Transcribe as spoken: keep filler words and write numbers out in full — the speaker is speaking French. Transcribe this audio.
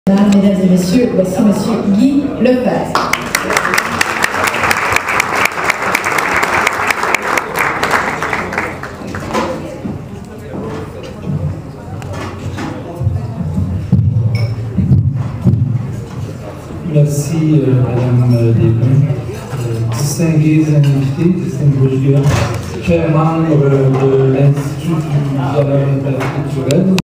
Mesdames et messieurs, voici monsieur Guy Lefebvre. Merci, euh, Madame Desbrun. Euh, distingués invités, distingués chers membres de l'Institut du dialogue interculturel.